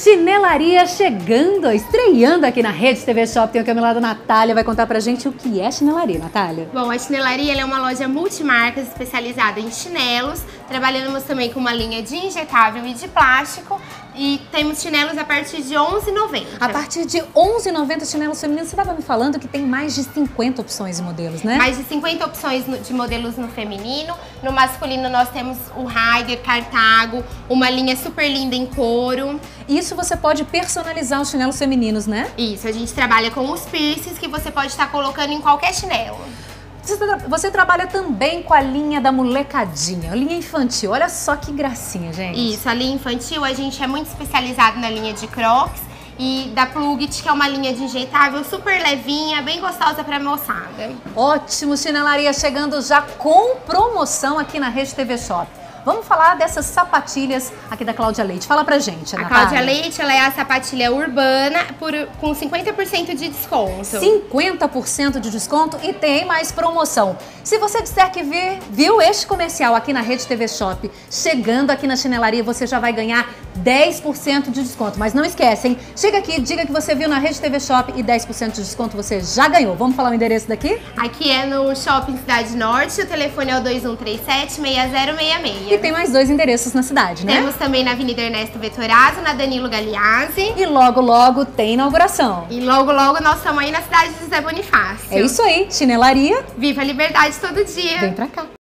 Chinelaria chegando, estreando aqui na Rede TV Shop. Tem aqui ao meu lado a Natália, vai contar pra gente o que é chinelaria, Natália. Bom, a Chinelaria é uma loja multimarcas especializada em chinelos. Trabalhamos também com uma linha de injetável e de plástico. E temos chinelos a partir de R$ 11,90. A partir de R$ 11,90 chinelos femininos. Você estava me falando que tem mais de 50 opções de modelos, né? Mais de 50 opções de modelos no feminino. No masculino nós temos o Raider, Cartago, uma linha super linda em couro. Isso você pode personalizar os chinelos femininos, né? Isso, a gente trabalha com os piercings que você pode estar colocando em qualquer chinelo. Você trabalha também com a linha da molecadinha, a linha infantil. Olha só que gracinha, gente. Isso, a linha infantil, a gente é muito especializado na linha de Crocs e da Plugit, que é uma linha de injetável super levinha, bem gostosa pra moçada. Ótimo, chinelaria chegando já com promoção aqui na Rede TV Shop. Vamos falar dessas sapatilhas aqui da Cláudia Leite. Fala pra gente, A Natália. Cláudia Leite, ela é a sapatilha urbana com 50% de desconto. 50% de desconto e tem mais promoção. Se você disser que viu este comercial aqui na Rede TV Shop, chegando aqui na chinelaria, você já vai ganhar 10% de desconto. Mas não esquece, hein? Chega aqui, diga que você viu na Rede TV Shop e 10% de desconto você já ganhou. Vamos falar o endereço daqui? Aqui é no Shopping Cidade Norte, o telefone é o 2137-6066. E tem mais 2 endereços na cidade, né? Temos também na Avenida Ernesto Vettorazzo, na Danilo Galeazzi. E logo, logo tem inauguração. E logo, logo nós estamos aí na cidade de José Bonifácio. É isso aí, chinelaria. Viva a liberdade todo dia! Vem pra cá.